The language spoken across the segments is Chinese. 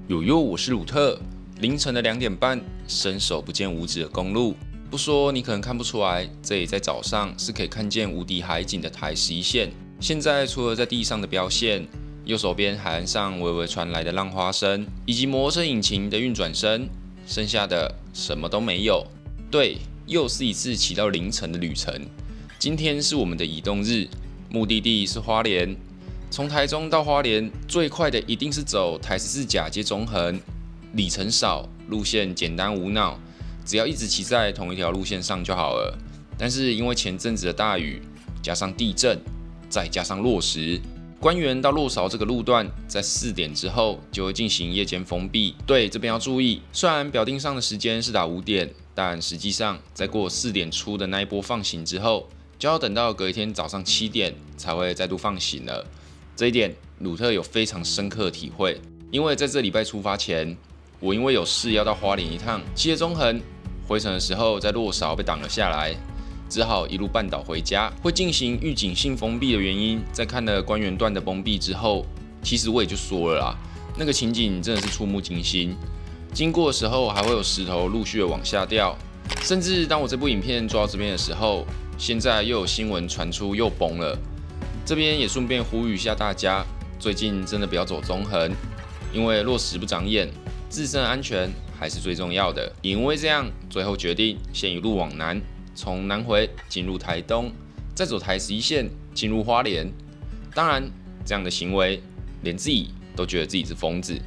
我是鲁特。凌晨的2点半，伸手不见五指的公路，不说你可能看不出来，这里在早上是可以看见无敌海景的台11线。现在除了在地上的标线，右手边海岸上微微传来的浪花声，以及摩托车引擎的运转声，剩下的什么都没有。对，又是一次骑到凌晨的旅程。今天是我们的移动日，目的地是花莲。从台中到花莲，最快的一定是走台14甲接中横，里程少，路线简单无脑，只要一直骑在同一条路线上就好了。但是因为前阵子的大雨，加上地震，再加上落石，官园到落勺这个路段，在4点之后就会进行夜间封闭。对，这边要注意，虽然表定上的时间是打5点，但实际上在过4点出的那一波放行之后，就要等到隔一天早上7点才会再度放行了。这一点，鲁特有非常深刻的体会，因为在这礼拜出发前，我因为有事要到花莲一趟，骑着中横，回程的时候在落勺被挡了下来，只好一路绊倒回家。会进行预警性封闭的原因，在看了官园段的封闭之后，其实我也就说了啦，那个情景真的是触目惊心。经过的时候还会有石头陆续的往下掉，甚至当我这部影片做到这边的时候，现在又有新闻传出又崩了。这边也顺便呼吁一下大家，最近真的不要走中横，因为落石不长眼，自身安全还是最重要的。也因为这样，最后决定先一路往南，从南回进入台东，再走台11线进入花莲。当然，这样的行为连自己都觉得自己是疯子。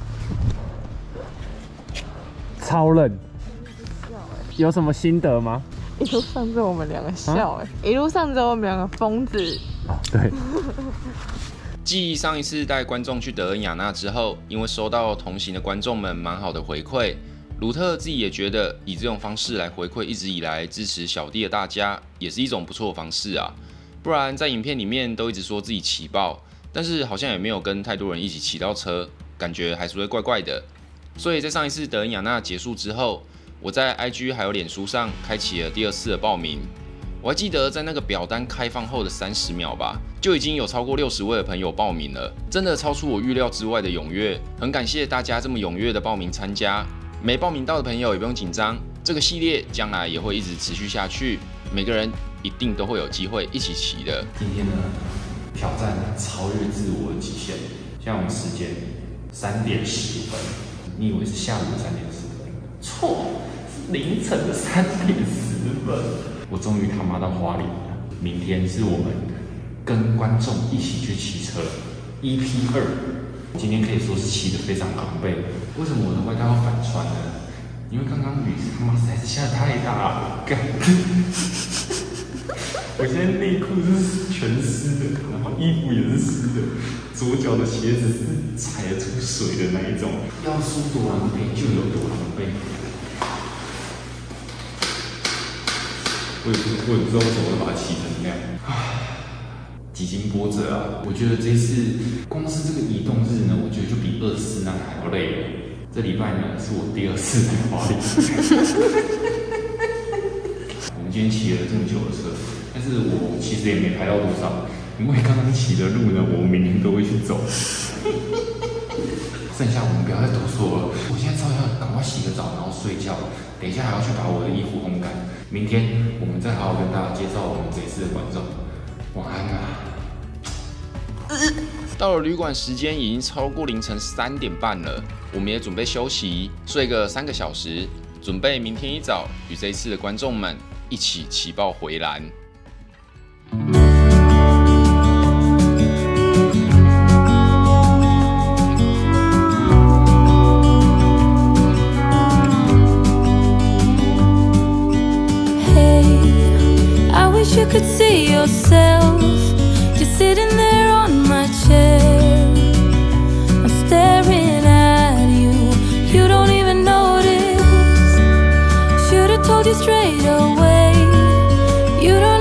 超冷，有什么心得吗？ 一路上只有我们2个笑一路上只有我们2个疯子。 对。 继上一次带观众去德恩雅纳之后，因为收到同行的观众们蛮好的回馈，鲁特自己也觉得以这种方式来回馈一直以来支持小弟的大家，也是一种不错的方式啊。不然在影片里面都一直说自己骑爆，但是好像也没有跟太多人一起骑到车，感觉还是会怪怪的。所以在上一次德恩雅纳结束之后，我在 IG 还有脸书上开启了第2次的报名。我还记得在那个表单开放后的30秒吧，就已经有超过60位的朋友报名了，真的超出我预料之外的踊跃。很感谢大家这么踊跃的报名参加，没报名到的朋友也不用紧张，这个系列将来也会一直持续下去，每个人一定都会有机会一起骑的。 今天呢，挑战超越自我的极限。像我们时间3点15分，你以为是下午的3点10分？错，是凌晨的3点10分。我终于他妈到花莲了。明天是我们跟观众一起去骑车 EP 2。今天可以说是骑得非常狼狈。为什么我的外套要反穿呢？因为刚刚雨他妈实在是下得太大了，干！我现在内裤是全湿的，然后衣服也是湿的，左脚的鞋子是踩得出水的那一种。要说多狼狈就有多狼狈。我也不知道为什么会把它骑成那样，几经波折啊！我觉得这次光是这个移动日呢，我觉得就比24那个还要累了。这礼拜呢是我第2次来花莲。我们今天骑了这么久的车，但是我其实也没拍到多少，因为刚刚骑的路呢，我明天都会去走。剩下我们不要再多说了，我现在只好要赶快洗个澡，然后睡觉。等一下还要去把我的衣服烘干，明天我们再好好跟大家介绍我们这一次的观众。晚安啊！ 到了旅馆，时间已经超过凌晨3点半了，我们也准备休息，睡个3个小时，准备明天一早与这一次的观众们一起骑爆回蓝。 You could see yourself just sitting there on my chair. I'm staring at you, you don't even notice. Should've told you straight away, you don't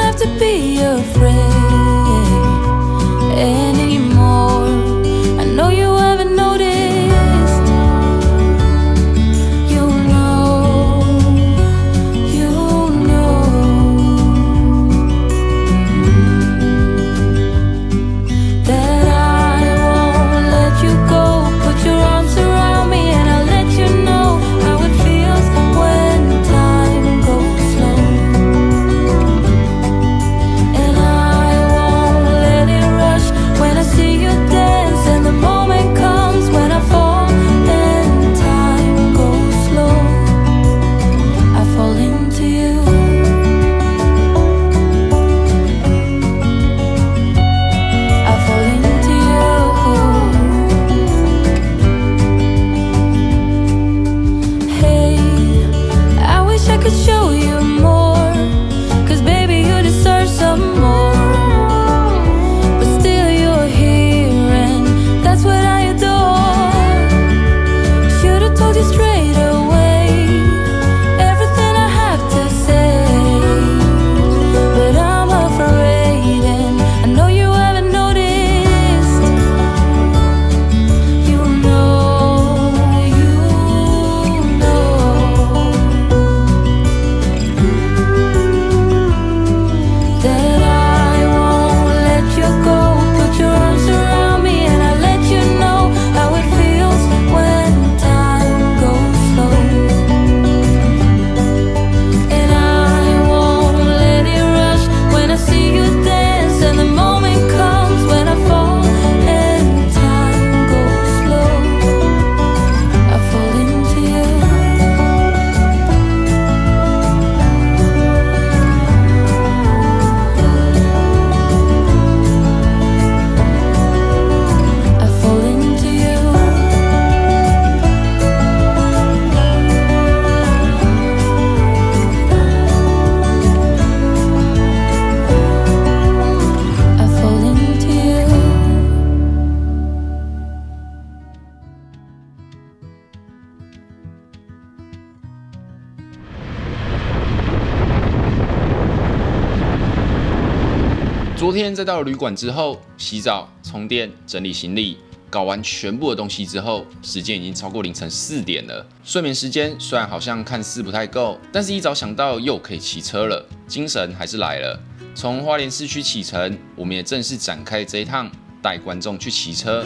昨天在到了旅馆之后，洗澡、充电、整理行李，搞完全部的东西之后，时间已经超过凌晨4点了。睡眠时间虽然好像看似不太够，但是一早想到又可以骑车了，精神还是来了。从花莲市区启程，我们也正式展开这一趟带观众去骑车。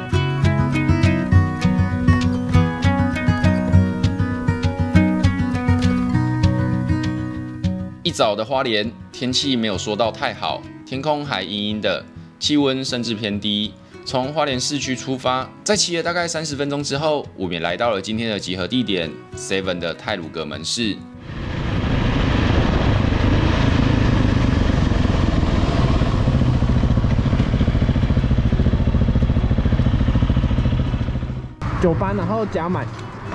一早的花莲天气没有说到太好，天空还阴阴的，气温甚至偏低。从花莲市区出发，在骑了大概30分钟之后，我们也来到了今天的集合地点 Seven 的太鲁阁门市。 9班，然后加满。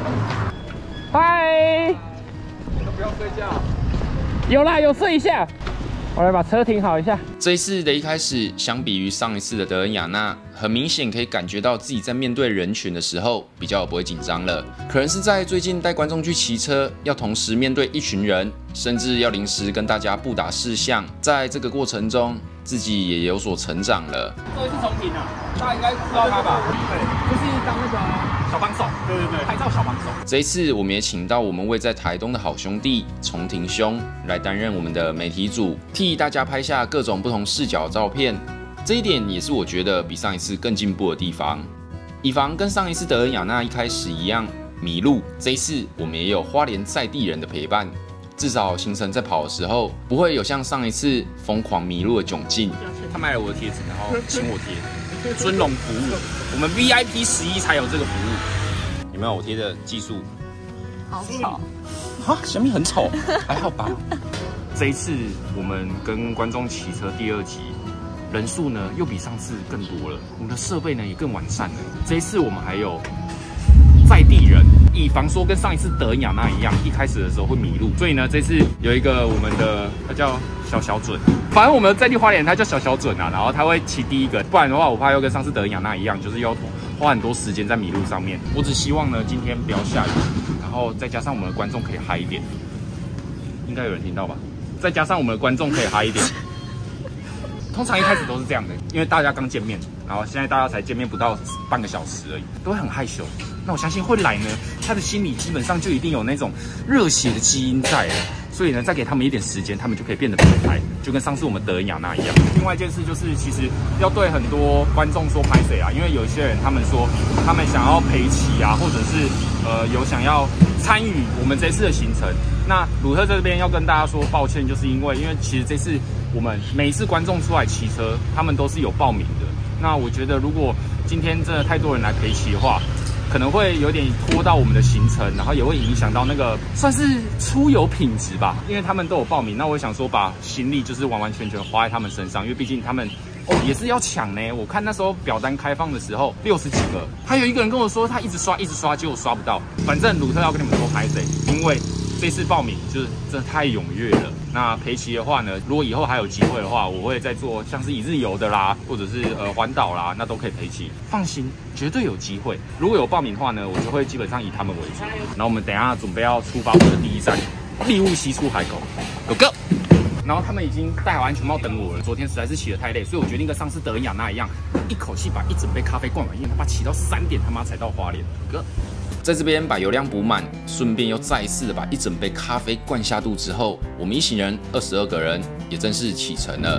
嗨， 都不用睡觉。 有啦，有睡一下。我来把车停好一下。 这一次的一开始，相比于上一次的德恩雅纳，很明显可以感觉到自己在面对人群的时候比较不会紧张了。可能是在最近带观众去骑车，要同时面对一群人，甚至要临时跟大家布打事项，在这个过程中，自己也有所成长了。 这位是重庭啊，大家应该知道他吧？对，就是当那个小帮手，对，拍照小帮手。 这一次，我们也请到我们位在台东的好兄弟重庭兄来担任我们的媒体组，替大家拍下各种不同视角的照片。这一点也是我觉得比上一次更进步的地方。以防跟上一次德恩雅纳一开始一样迷路，这一次我们也有花莲在地人的陪伴，至少行程在跑的时候不会有像上一次疯狂迷路的窘境。 他买了我的贴纸，然后请我贴，尊荣服务，我们 VIP 11才有这个服务。有没有我贴的技术？ 好吵啊，小米很丑，还好吧？这一次我们跟观众骑车第2集，人数呢又比上次更多了，我们的设备呢也更完善了。这一次我们还有在地人，以防说跟上一次德恩雅纳一样，一开始的时候会迷路，所以呢这次有一个我们的他叫小准，反正我们在地花莲他叫小准啊，然后他会骑第一个，不然的话我怕又跟上次德恩雅纳一样，就是要花很多时间在迷路上面。我只希望呢今天不要下雨，然后再加上我们的观众可以嗨一点，应该有人听到吧？再加上我们的观众可以嗨一点。通常一开始都是这样的，因为大家刚见面，然后现在大家才见面不到半个小时而已，都会很害羞。那我相信会来呢，他的心里基本上就一定有那种热血的基因在了。所以呢，再给他们一点时间，他们就可以变得平台，就跟上次我们德恩雅纳一样。另外一件事就是，其实要对很多观众说拍谁啊，因为有一些人他们说他们想要陪骑啊，或者是有想要参与我们这次的行程。那鲁特这边要跟大家说抱歉，就是因为其实这次我们每一次观众出来骑车，他们都是有报名的。那我觉得如果今天真的太多人来陪骑的话，可能会有点拖到我们的行程，然后也会影响到那个算是出游品质吧，因为他们都有报名。那我想说把心力就是完完全全花在他们身上，因为毕竟他们也是要抢呢。我看那时候表单开放的时候60几个，还有一个人跟我说他一直刷，结果刷不到。反正鲁特要跟你们说拍谁，因为这次报名就是真的太踊跃了。那陪骑的话呢，如果以后还有机会的话，我会再做像是一日游的啦，或者是环岛啦，那都可以陪骑。放心，绝对有机会。如果有报名的话呢，我就会基本上以他们为主。然后我们等一下准备要出发我们的第一站，立雾溪出海口 ，Go Go！ 然后他们已经戴好安全帽等我了。昨天实在是骑得太累，所以我决定跟上次德恩雅纳一样，一口气把一整杯咖啡灌完，因为他妈骑到3点，他妈才到花莲。哥。 在这边把油量补满，顺便又再一次的把一整杯咖啡灌下肚之后，我们一行人22个人也正式启程了。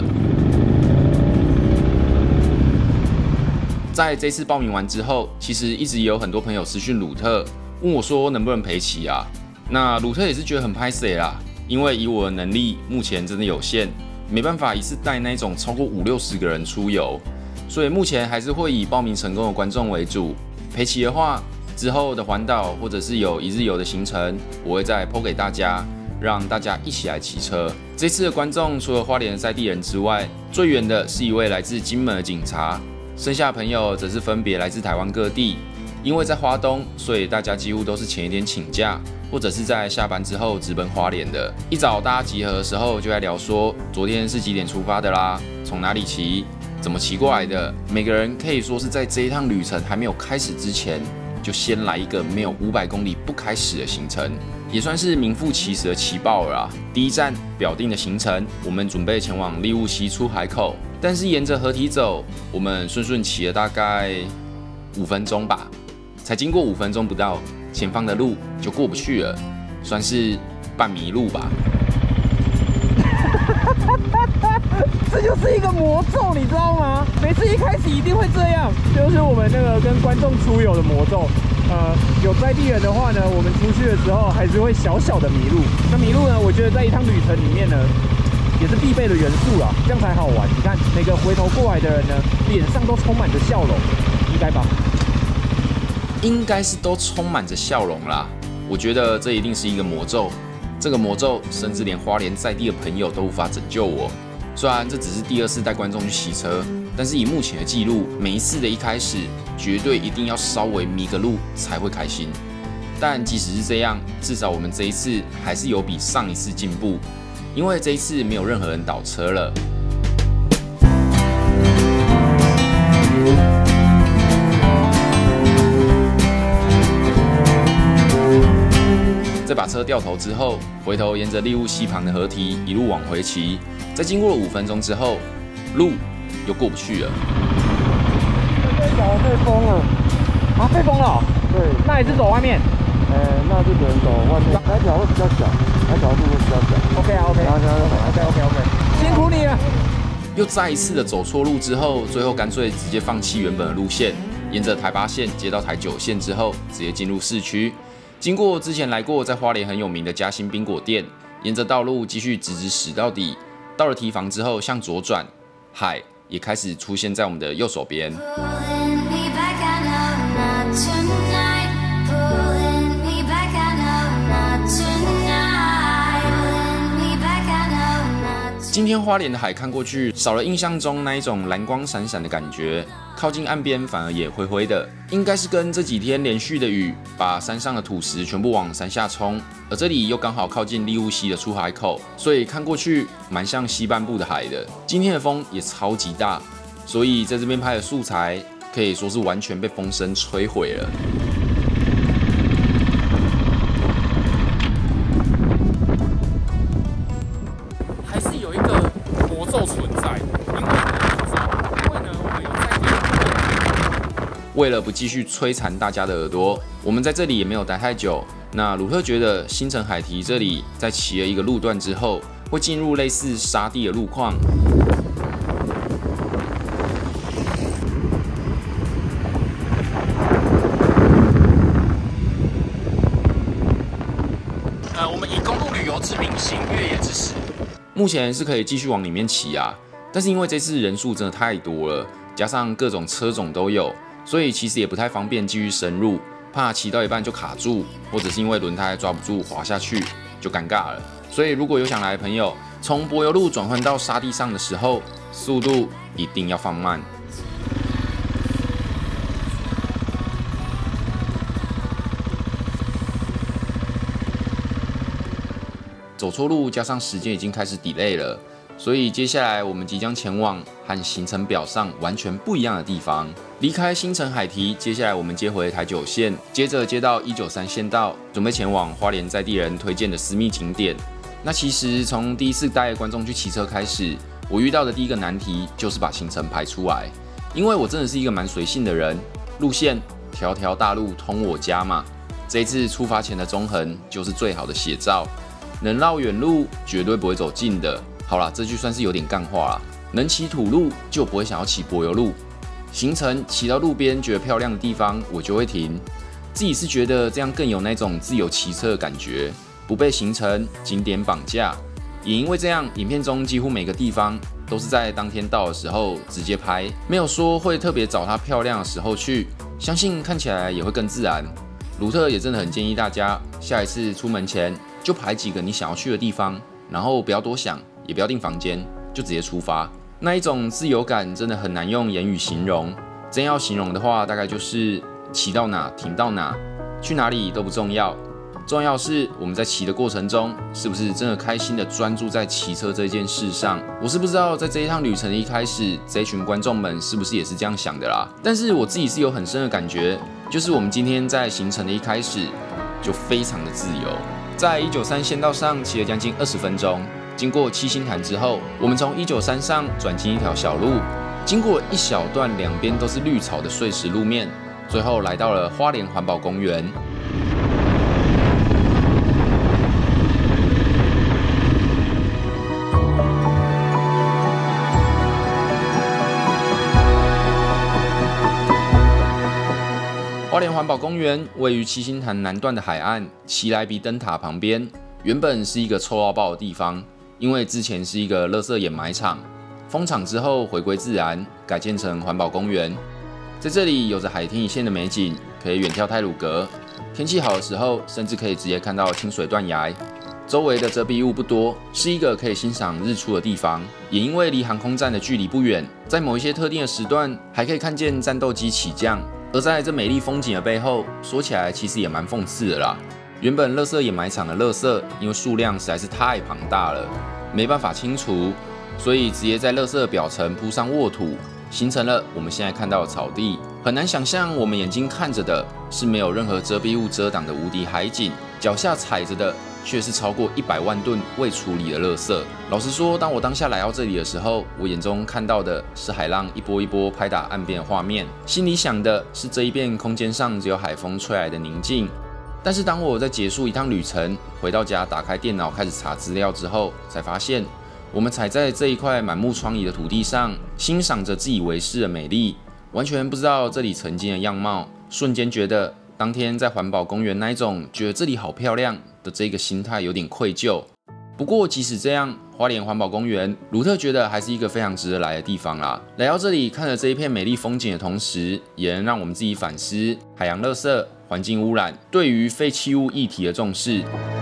在这次报名完之后，其实一直也有很多朋友私讯鲁特，问我说能不能陪骑啊？那鲁特也是觉得很拍摄啦，因为以我的能力目前真的有限，没办法一次带那种超过50-60个人出游，所以目前还是会以报名成功的观众为主。陪骑的话，之后的环岛或者是有一日游的行程，我会再 po 给大家，让大家一起来骑车。这次的观众除了花莲在地人之外，最远的是一位来自金门的警察，剩下的朋友则是分别来自台湾各地。因为在花东，所以大家几乎都是前一天请假，或者是在下班之后直奔花莲的。一早大家集合的时候，就在聊说昨天是几点出发的啦，从哪里骑，怎么骑过来的。每个人可以说是在这一趟旅程还没有开始之前，就先来一个没有500公里不开始的行程，也算是名副其实的骑爆了啊。第一站表定的行程，我们准备前往立雾溪出海口， 但是沿着河堤走，我们顺骑了大概5分钟吧，才经过5分钟不到，前方的路就过不去了，算是半迷路吧。 这就是一个魔咒，你知道吗？每次一开始一定会这样，就是我们那个跟观众出游的魔咒。有在地人的话呢，我们出去的时候还是会小小的迷路。那迷路呢，我觉得在一趟旅程里面呢，也是必备的元素啦，这样才好玩。你看每个回头过来的人呢，脸上都充满着笑容，应该吧？ 应该是都充满着笑容啦。我觉得这一定是一个魔咒，这个魔咒甚至连花莲在地的朋友都无法拯救我。虽然这只是第2次带观众去骑车，但是以目前的记录，每一次的一开始，绝对一定要稍微迷个路才会开心。但即使是这样，至少我们这一次还是有比上一次进步，因为这一次没有任何人倒车了。在把车掉头之后，回头沿着利雾溪旁的河堤一路往回骑，在经过了5分钟之后，路又过不去了。 被封了啊！被封了。对，那也是走外面。 那就只能走外面，那条会比较小，那条路会比较小。 OK 啊 OK，辛苦你了。 又再一次的走错路之后，最后干脆直接放弃原本的路线，沿着台8线接到台9线之后，直接进入市区。经过之前来过在花莲很有名的嘉兴冰果店，沿着道路继续直驶到底。到了堤防之后，向左转，海也开始出现在我们的右手边。今天花莲的海看过去，少了印象中那一种蓝光闪闪的感觉，靠近岸边反而也灰灰的，应该是跟这几天连续的雨把山上的土石全部往山下冲，而这里又刚好靠近利雾溪的出海口，所以看过去蛮像西半部的海的。今天的风也超级大，所以在这边拍的素材可以说是完全被风声摧毁了。为了不继续摧残大家的耳朵，我们在这里也没有待太久。那鲁特觉得新城海堤这里在骑了一个路段之后，会进入类似沙地的路况。我们以公路旅游之名行越野之实，目前是可以继续往里面骑啊，但是因为这次人数真的太多了，加上各种车种都有。所以其实也不太方便继续深入，怕骑到一半就卡住，或者是因为轮胎抓不住滑下去就尴尬了。所以如果有想来的朋友，从柏油路转换到沙地上的时候，速度一定要放慢。走错路加上时间已经开始 delay 了，所以接下来我们即将前往和行程表上完全不一样的地方。离开新城海堤，接下来我们接回台9线，接着接到193线道，准备前往花莲在地人推荐的私密景点。那其实从第一次带观众去骑车开始，我遇到的第一个难题就是把行程排出来，因为我真的是一个蛮随性的人，路线条条大路通我家嘛。这一次出发前的中横就是最好的写照，能绕远路绝对不会走近的。好啦，这句算是有点干话啦。能骑土路就不会想要骑柏油路。行程骑到路边觉得漂亮的地方，我就会停。自己是觉得这样更有那种自由骑车的感觉，不被行程景点绑架。也因为这样，影片中几乎每个地方都是在当天到的时候直接拍，没有说会特别找它漂亮的时候去，相信看起来也会更自然。鲁特也真的很建议大家，下一次出门前就排几个你想要去的地方，然后不要多想，也不要订房间，就直接出发。那一种自由感真的很难用言语形容，真要形容的话，大概就是骑到哪停到哪，去哪里都不重要，重要是我们在骑的过程中，是不是真的开心的专注在骑车这件事上。我是不知道在这一趟旅程的一开始，这一群观众们是不是也是这样想的啦？但是我自己是有很深的感觉，就是我们今天在行程的一开始就非常的自由，在193线道上骑了将近20分钟。 经过七星潭之后，我们从193上转进一条小路，经过一小段两边都是绿草的碎石路面，最后来到了花莲环保公园。花莲环保公园位于七星潭南段的海岸奇莱比灯塔旁边，原本是一个臭到爆的地方，因为之前是一个垃圾掩埋场，封场之后回归自然，改建成环保公园。在这里有着海天一线的美景，可以远眺太鲁阁，天气好的时候甚至可以直接看到清水断崖。周围的遮蔽物不多，是一个可以欣赏日出的地方。也因为离航空站的距离不远，在某一些特定的时段，还可以看见战斗机起降。而在这美丽风景的背后，说起来其实也蛮讽刺的啦。原本垃圾掩埋场的垃圾，因为数量实在是太庞大了，没办法清除，所以直接在垃圾的表层铺上沃土，形成了我们现在看到的草地。很难想象我们眼睛看着的是没有任何遮蔽物遮挡的无敌海景，脚下踩着的却是超过100万吨未处理的垃圾。老实说，当我当下来到这里的时候，我眼中看到的是海浪一波一波拍打岸边的画面，心里想的是这一片空间上只有海风吹来的宁静。但是当我在结束一趟旅程，回到家打开电脑开始查资料之后，才发现我们踩在这一块满目疮痍的土地上，欣赏着自以为是的美丽，完全不知道这里曾经的样貌，瞬间觉得当天在环保公园那一种觉得这里好漂亮的这个心态有点愧疚。不过即使这样，花莲环保公园，鲁特觉得还是一个非常值得来的地方啦。来到这里看了这一片美丽风景的同时，也能让我们自己反思海洋垃圾、环境污染对于废弃物议题的重视。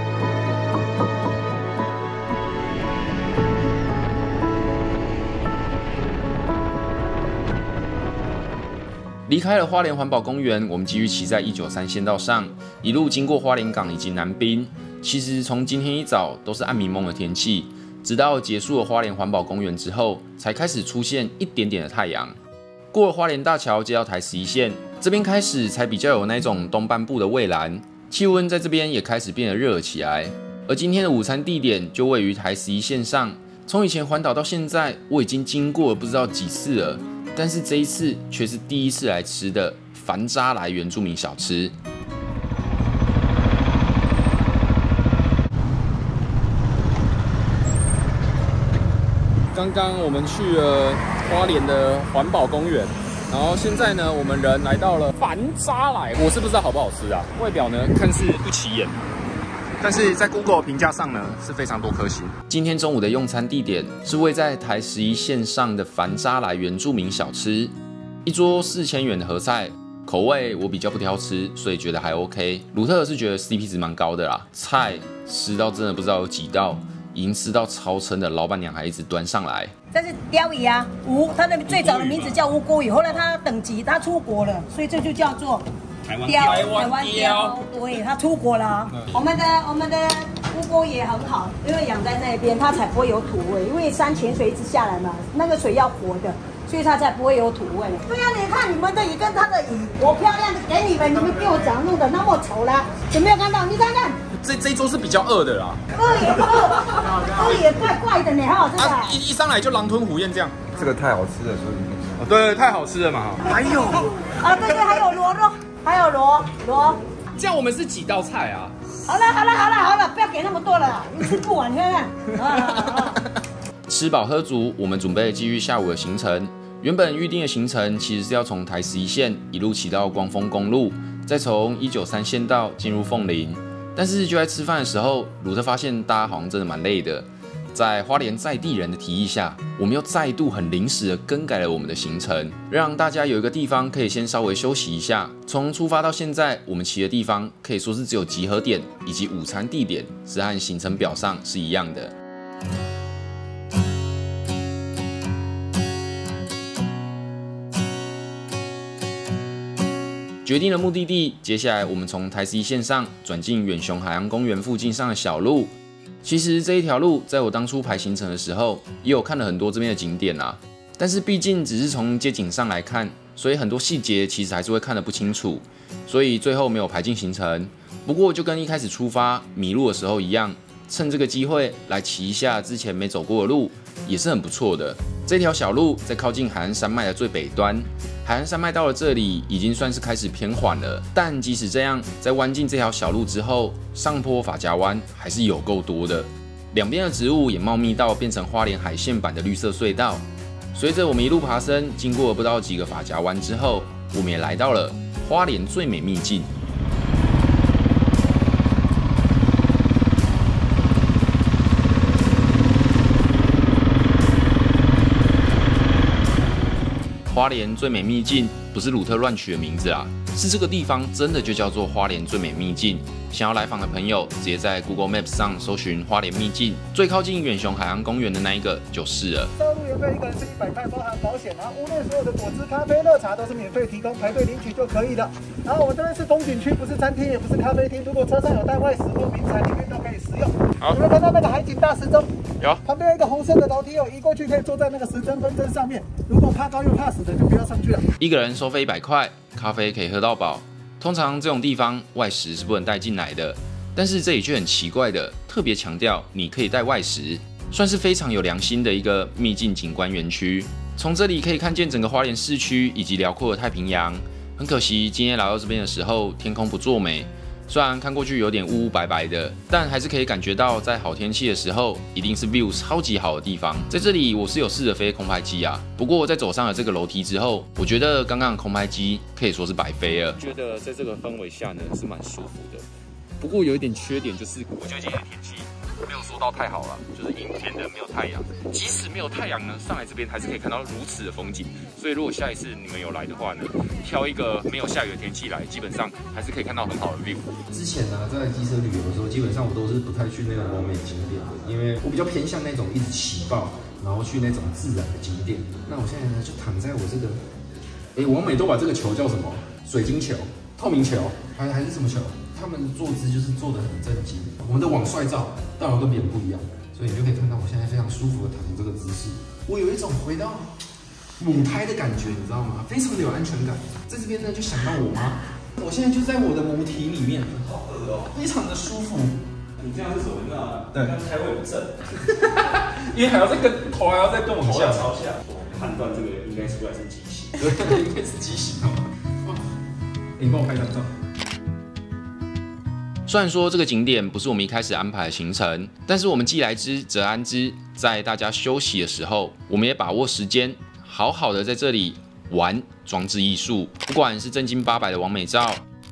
离开了花莲环保公园，我们继续骑在193县道上，一路经过花莲港以及南滨。其实从今天一早都是暗迷蒙的天气，直到结束了花莲环保公园之后，才开始出现一点点的太阳。过了花莲大桥，接到台11线，这边开始才比较有那种东半部的蔚蓝，气温在这边也开始变得热了起来。而今天的午餐地点就位于台11线上，从以前环岛到现在，我已经经过了不知道几次了。但是这一次却是第一次来吃的凡扎来原住民小吃。 刚刚我们去了花莲的环保公园，然后现在呢，我们人来到了凡扎来，我是不知道好不好吃啊，外表呢看似不起眼。但是在 Google 评价上呢是非常多颗星。 今天中午的用餐地点是位在台11线上的凡扎来原住民小吃，一桌4000元的合菜，口味我比较不挑吃，所以觉得还 OK。鲁特是觉得 CP 值蛮高的啦，菜吃到真的不知道有几道，已经吃到超撑的，老板娘还一直端上来。 这是鲷鱼啊，它的最早的名字叫乌龟鱼，后来它等级它出国了，所以这就叫做台湾鲷，对，它出国了啊。我们的乌龟也很好，因为养在那边，它才不会有土味。因为山泉水一直下来嘛，那个水要活的，所以它才不会有土味。对啊，你看你们的鱼跟它的鱼，我漂亮的给你们，你们给我讲弄得那么丑啦，有没有看到？你看看。 这一桌是比较饿的啦， 饿也怪怪的呢，哈，这个一上来就狼吞虎咽这样， 这个太好吃了，所以对，太好吃了嘛。还有啊，对，还有螺肉，还有螺， 这样我们是几道菜啊？ 好了，不要给那么多了，你吃不完，你看看。 吃饱喝足，我们准备继续下午的行程。原本预定的行程其实是要从台11线一路骑到光丰公路，再从193县道进入凤林。但是就在吃饭的时候，鲁特发现大家好像真的蛮累的。在花莲在地人的提议下，我们又再度很临时的更改了我们的行程，让大家有一个地方可以先稍微休息一下。从出发到现在，我们骑的地方可以说是只有集合点以及午餐地点是和行程表上是一样的。决定了目的地，接下来我们从台11线上转进远雄海洋公园附近上的小路。其实这一条路，在我当初排行程的时候，也有看了很多这边的景点啊。但是毕竟只是从街景上来看，所以很多细节其实还是会看得不清楚，所以最后没有排进行程。不过就跟一开始出发迷路的时候一样， 趁这个机会来骑一下之前没走过的路，也是很不错的。这条小路在靠近海岸山脉的最北端，海岸山脉到了这里已经算是开始偏缓了，但即使这样，在弯进这条小路之后，上坡法夹弯还是有够多的，两边的植物也茂密到变成花莲海线版的绿色隧道。随着我们一路爬升，经过了不知道几个法夹弯之后，我们也来到了花莲最美秘境。花莲最美秘境不是鲁特乱取的名字啦，是这个地方真的就叫做花莲最美秘境。想要来访的朋友，直接在 Google Maps 上搜寻花莲秘境，最靠近远雄海洋公园的那一个就是了。 道路邮费1个人是100块，包含保险。然后屋内所有的果汁、咖啡、热茶都是免费提供，排队领取就可以的。然后我们这边是风景区，不是餐厅，也不是咖啡厅。如果车上有带外食或名产，里面都可以使用。好，有没有看到那个海景大时钟？有。旁边有一个红色的楼梯哦，移过去可以坐在那个时针分针上面。如果怕高又怕死的，就不要上去了。 一个人收费100块，咖啡可以喝到饱。通常这种地方外食是不能带进来的，但是这里却很奇怪的，特别强调你可以带外食，算是非常有良心的一个秘境景观园区。从这里可以看见整个花莲市区以及辽阔的太平洋。很可惜，今天来到这边的时候，天空不作美。虽然看过去有点乌乌白白的，但还是可以感觉到在好天气的时候，一定是 view 超级好的地方。在这里，我是有试着飞空拍机啊，不过在走上了这个楼梯之后，我觉得刚刚的空拍机可以说是白飞了。觉得在这个氛围下呢，是蛮舒服的。不过有一点缺点就是，我觉得今天的天气没有说到太好了，就是阴天的，没有太阳。即使没有太阳呢，上来这边还是可以看到如此的风景。所以如果下一次你们有来的话呢，挑一个没有下雨的天气来，基本上还是可以看到很好的 view。 之前呢，在机车旅游的时候，基本上我都是不太去那种完美景点的，因为我比较偏向那种一直起爆，然后去那种自然的景点。那我现在呢，就躺在我这个，完美都把这个球叫什么？水晶球、透明球，还是什么球？他们坐姿就是坐得很正经。我们的网帅照当然跟别人不一样，所以你就可以看到我现在非常舒服的躺着这个姿势，我有一种回到母胎的感觉，你知道吗？非常的有安全感。在这边呢，就想到我妈，我现在就在我的母体里面，好恶哦，非常的舒服。 你这样是什么？对，胎位不正， 因为还要再跟头还要再跟我们头要朝下，判断这个应该出来是畸形， 对，应该是畸形哦。你帮我拍张照。 虽然说这个景点不是我们一开始安排的行程，但是我们既来之则安之，在大家休息的时候，我们也把握时间，好好的在这里玩装置艺术。不管是正经800的完美照，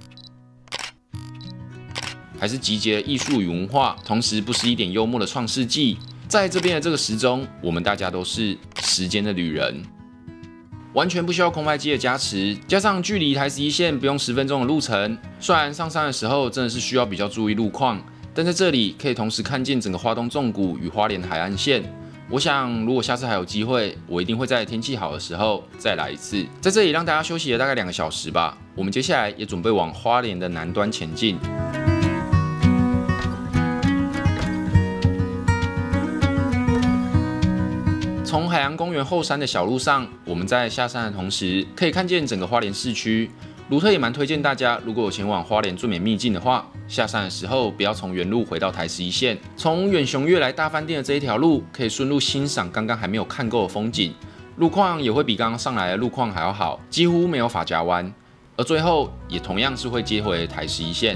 还是集结艺术与文化，同时不失一点幽默的创世纪，在这边的这个时钟，我们大家都是时间的旅人。完全不需要空拍机的加持，加上距离台11线不用10分钟的路程。虽然上山的时候真的是需要比较注意路况，但在这里可以同时看见整个花东纵谷与花莲海岸线。我想，如果下次还有机会，我一定会在天气好的时候再来一次。在这里让大家休息了大概2个小时吧。我们接下来也准备往花莲的南端前进。从海洋公园后山的小路上，我们在下山的同时，可以看见整个花莲市区。鲁特也蛮推荐大家，如果有前往花莲最美秘境的话，下山的时候不要从原路回到台11线，从远雄悦来大饭店的这一条路，可以顺路欣赏刚刚还没有看够的风景。路况也会比刚刚上来的路况还要好，几乎没有法夹弯。而最后也同样是会接回台11线。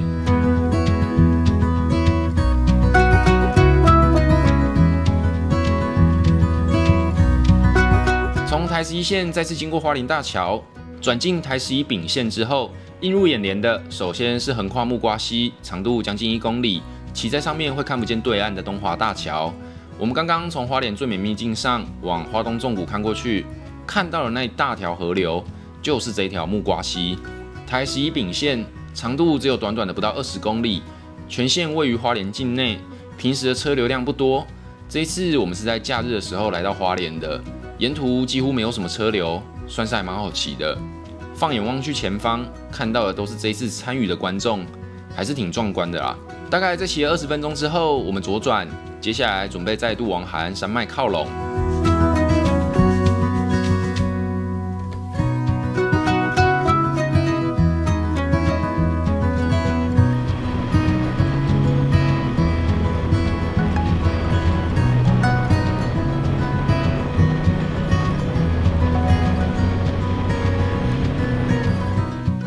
从台11线再次经过花莲大桥，转进台11丙线之后，映入眼帘的首先是横跨木瓜溪，长度将近1公里，骑在上面会看不见对岸的东华大桥。我们刚刚从花莲最美秘境上往花东纵谷看过去，看到的那一大条河流就是这条木瓜溪。台11丙线长度只有短短的不到20公里，全线位于花莲境内，平时的车流量不多。这一次我们是在假日的时候来到花莲的。沿途几乎没有什么车流，算是还蛮好骑的。放眼望去前方，看到的都是这一次参与的观众，还是挺壮观的啦。大概在骑了20分钟之后，我们左转，接下来准备再度往海岸山脉靠拢。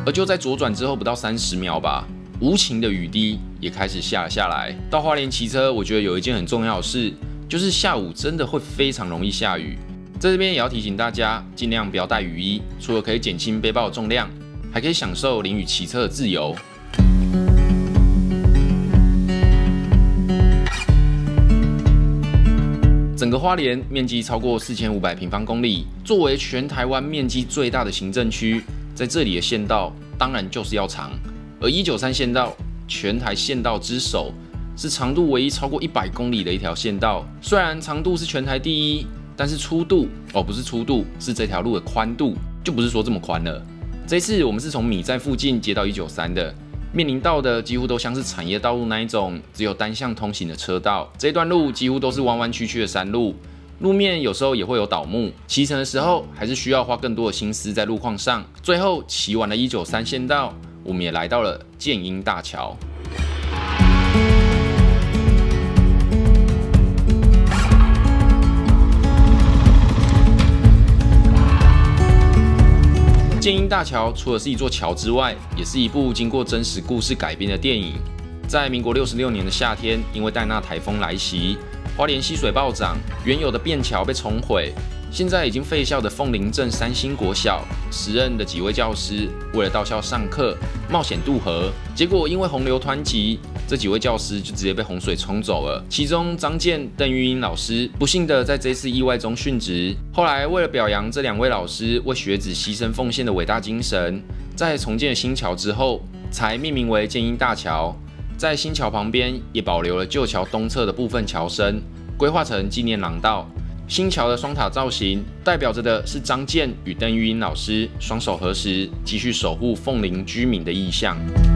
而就在左转之后不到30秒吧，无情的雨滴也开始下了下来。到花莲骑车，我觉得有一件很重要的事，就是下午真的会非常容易下雨。在这边也要提醒大家，尽量不要带雨衣，除了可以减轻背包的重量，还可以享受淋雨骑车的自由。整个花莲面积超过4500平方公里，作为全台湾面积最大的行政区，在这里的县道当然就是要长。而193县道，全台县道之首，是长度唯一超过100公里的一条县道。虽然长度是全台第一，但是粗度不是粗度，是这条路的宽度，就不是说这么宽了。这一次我们是从米站附近接到193的。面临到的几乎都像是产业道路那一种，只有单向通行的车道。这段路几乎都是弯弯曲曲的山路，路面有时候也会有倒木。骑乘的时候还是需要花更多的心思在路况上。最后骑完了193县道，我们也来到了箭瑛大桥。箭瑛大桥除了是一座桥之外，也是一部经过真实故事改编的电影。在民国66年的夏天，因为戴娜台风来袭，花莲溪水暴涨，原有的便桥被冲毁。现在已经废校的凤林镇三星国小，时任的几位教师为了到校上课，冒险渡河，结果因为洪流湍急，这几位教师就直接被洪水冲走了。其中张健、邓玉英老师不幸的在这次意外中殉职。后来为了表扬这2位老师为学子牺牲奉献的伟大精神，在重建新桥之后，才命名为箭瑛大桥。在新桥旁边也保留了旧桥东侧的部分桥身，规划成纪念廊道。新桥的双塔造型代表着的是张健与邓玉英老师双手合十，继续守护凤林居民的意向。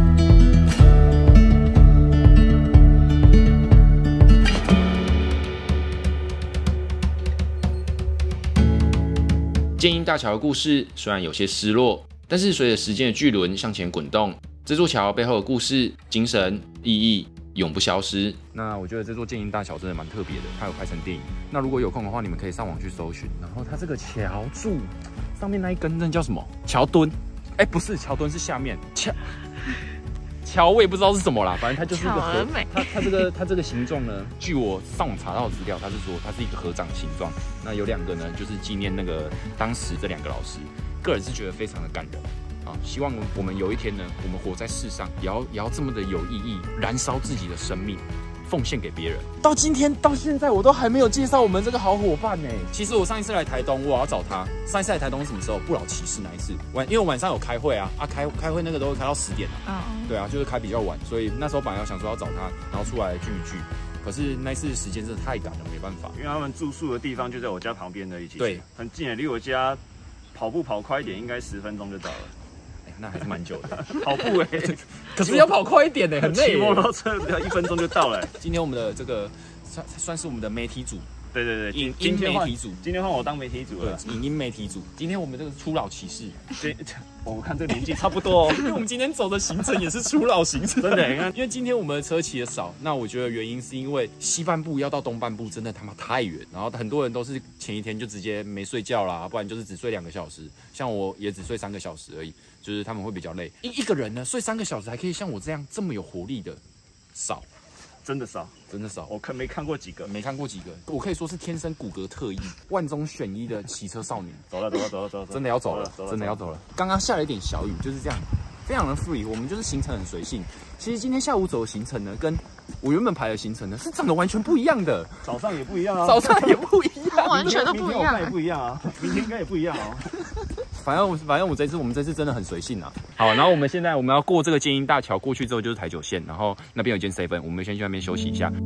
箭瑛大桥的故事虽然有些失落，但是随着时间的巨轮向前滚动，这座桥背后的故事、精神、意义永不消失。那我觉得这座箭瑛大桥真的蛮特别的，它有拍成电影。那如果有空的话，你们可以上网去搜寻。然后它这个桥柱上面那一根，那叫什么？桥墩？不是，桥墩是下面桥我也不知道是什么啦，反正它就是一个河。它这个形状呢，据我上网查到的资料，它是说它是一个合掌形状。那有2个呢，就是纪念那个当时这2个老师。个人是觉得非常的感人。希望我们有一天呢，我们活在世上，也要这么的有意义，燃烧自己的生命，奉献给别人。到今天到现在，我都还没有介绍我们这个好伙伴呢。其实我上一次来台东，我要找他。上一次来台东是什么时候？不老骑士那一次，因为我晚上有开会啊，开会那个都会开到10点对啊，就是开比较晚，所以那时候本来要想说要找他，然后出来聚一聚。可是那次时间真的太赶了，没办法。 因为他们住宿的地方就在我家旁边的一起， 对， 很近的，离我家跑步跑快一点，应该10分钟就到了。 那还是蛮久的， 跑步可是要跑快一点很累。 骑摩托车只要1分钟就到了。 今天我们的这个算是我们的媒体组， 对， 影音媒体组， 今天换我当媒体组了。 影音媒体组，今天我们这个初老骑士， 我看这个年纪差不多因为我们今天走的行程也是初老行程， 真的。你看， 因为今天我们的车骑的少，那我觉得原因是因为西半部要到东半部真的他妈太远，然后很多人都是前一天就直接没睡觉啦，不然就是只睡2个小时，像我也只睡3个小时而已，就是他们会比较累。一个人呢睡3个小时还可以像我这样这么有活力的少。 真的少，我没看过几个，我可以说是天生骨骼特异，万中选一的骑车少年。走了， 真的要走了，真的要走了。刚刚下了一点小雨，就是这样，非常的 free。我们就是行程很随性。其实今天下午走的行程呢，跟我原本排的行程呢是长得完全不一样的。 早上也不一样啊， 完全都不一样。 明天也不一样啊，明天应该也不一样啊。 反正我们这次真的很随性啊。好，然后我们现在要过这个箭瑛大桥，过去之后就是台九线，然后那边有间 7， 我们先去那边休息一下。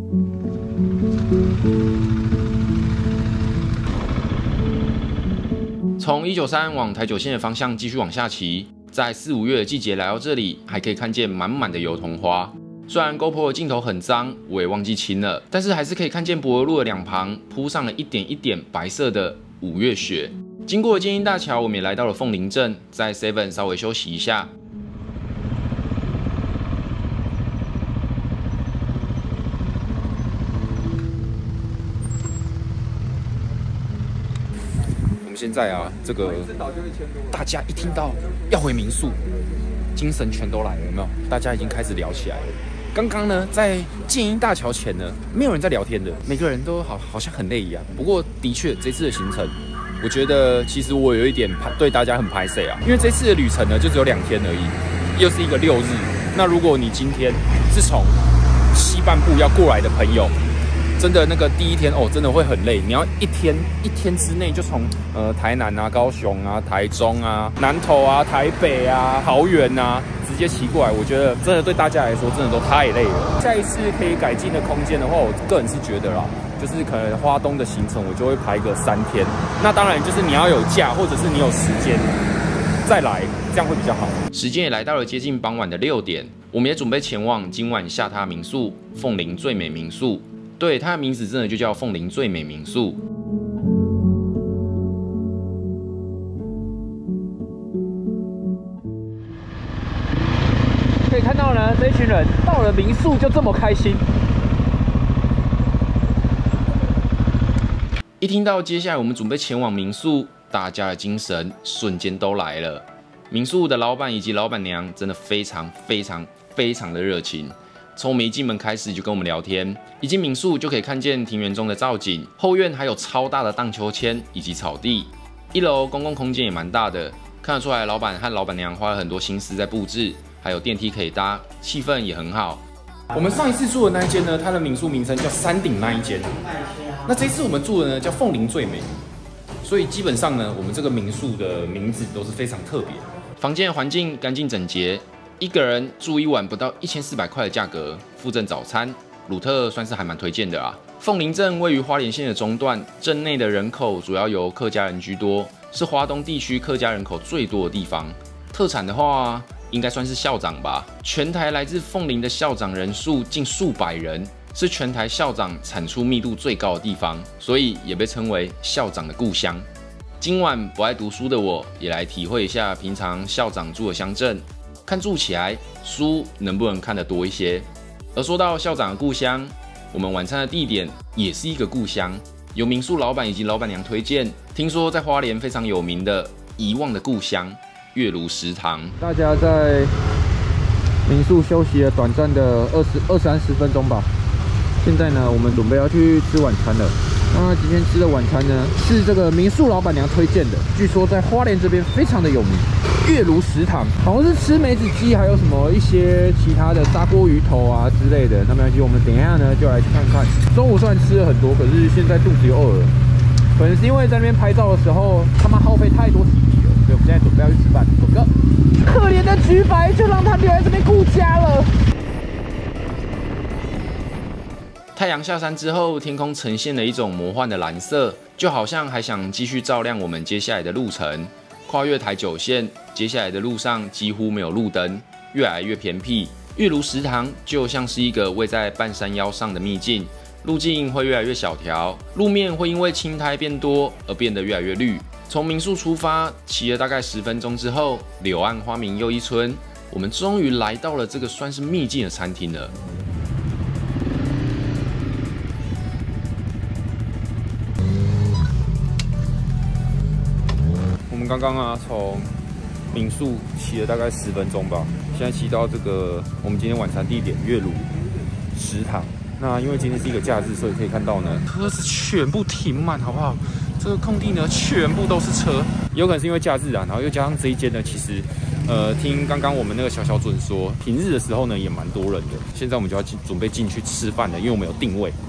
从193往台九线的方向继续往下骑，在4、5月的季节来到这里，还可以看见满满的油桐花。虽然 GoPro 的镜头很脏，我也忘记清了，但是还是可以看见柏油路的2旁铺上了一点一点白色的5月雪。经过箭瑛大桥，我们也来到了凤林镇，在 7 稍微休息一下。我们现在这个大家一听到要回民宿， 精神全都来了，有没有？大家已经开始聊起来了。刚刚呢，在建英大桥前呢，没有人在聊天的，每个人都好像很累一样。不过的确，这次的行程，我觉得其实我有一点对大家很拍摄啊，因为这次的旅程呢就只有2天而已，又是一个6日。那如果你今天是从西半部要过来的朋友，真的那个第1天哦，真的会很累。你要一天之内就从台南啊、高雄啊、台中啊、南投啊、台北啊、桃园啊，直接骑过来，我觉得真的对大家来说真的都太累了。下一次可以改进的空间的话，我个人是觉得啦，就是可能花东的行程我就会排个3天。那当然就是你要有假，或者是你有时间再来，这样会比较好。 时间也来到了接近傍晚的6点，我们也准备前往今晚下榻民宿凤林最美民宿。对，它的名字真的就叫凤林最美民宿。 可以看到呢，这一群人到了民宿就这么开心。 一听到接下来我们准备前往民宿，大家的精神瞬间都来了。民宿的老板以及老板娘真的非常的热情。从我们一进门开始就跟我们聊天，一进民宿就可以看见庭园中的造景，后院还有超大的荡秋千以及草地，1楼公共空间也蛮大的，看得出来老板和老板娘花了很多心思在布置，还有电梯可以搭，气氛也很好。 我们上一次住的那一间呢，它的民宿名称叫山顶那一间，那这次我们住的呢叫凤林最美，所以基本上呢，我们这个民宿的名字都是非常特别。 房间环境干净整洁。1个人住1晚不到1400块的价格，附赠早餐，鲁特算是还蛮推荐的啊。凤林镇位于花莲县的中段，镇内的人口主要由客家人居多，是华东地区客家人口最多的地方。特产的话，应该算是校长吧。全台来自凤林的校长人数近数百人，是全台校长产出密度最高的地方，所以也被称为校长的故乡。今晚不爱读书的我，也来体会一下平常校长住的乡镇。看住起来，书能不能看得多一些？而说到校长的故乡，我们晚餐的地点也是一个故乡，由民宿老板以及老板娘推荐。听说在花莲非常有名的遗忘的故乡月庐食堂。 大家在民宿休息了短暂的20-30分钟吧。现在呢，我们准备要去吃晚餐了。那今天吃的晚餐呢，是这个民宿老板娘推荐的，据说在花莲这边非常的有名。月庐食堂好像是吃梅子鸡，还有什么一些其他的砂锅鱼头啊之类的。那没关系，我们等一下呢就来去看看。中午虽然吃了很多，可是现在肚子又饿了。可能是因为在那边拍照的时候，他们耗费太多体力了，所以我们现在准备要去吃饭。走哥，可怜的橘白就让他留在这边顾家了。 太阳下山之后，天空呈现了一种魔幻的蓝色，就好像还想继续照亮我们接下来的路程。跨越台9线，接下来的路上几乎没有路灯，越来越偏僻。月庐食堂就像是一个位在半山腰上的秘境，路径会越来越小条，路面会因为青苔变多而变得越来越绿。从民宿出发，骑了大概10分钟之后，柳暗花明又一村，我们终于来到了这个算是秘境的餐厅了。 我们刚刚啊，从民宿骑了大概10分钟吧，现在骑到这个我们今天晚餐地点月庐食堂。那因为今天是一个假日，所以可以看到呢，车子全部停满，好不好？这个空地呢，全部都是车，有可能是因为假日啊，然后又加上这一间呢，其实听刚刚我们那个小准说，平日的时候呢也蛮多人的。现在我们就要准备进去吃饭了，因为我们有定位。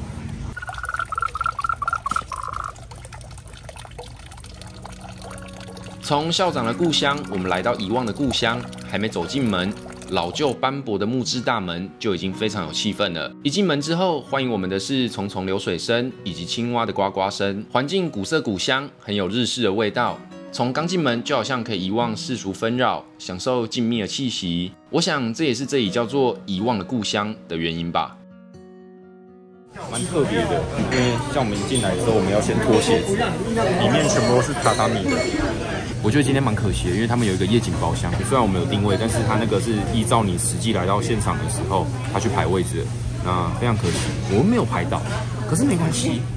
从校长的故乡，我们来到遗忘的故乡，还没走进门，老旧斑驳的木质大门就已经非常有气氛了。一进门之后，欢迎我们的是淙淙流水声以及青蛙的呱呱声，环境古色古香，很有日式的味道。从刚进门就好像可以遗忘世俗纷扰，享受静谧的气息。我想这也是这里叫做遗忘的故乡的原因吧。 蛮特别的，因为像我们进来的时候，我们要先脱鞋子，里面全部都是榻榻米的。我觉得今天蛮可惜的，因为他们有一个夜景包厢，虽然我们有定位，但是他那个是依照你实际来到现场的时候，他去排位置的，那非常可惜，我们没有排到，可是没关系，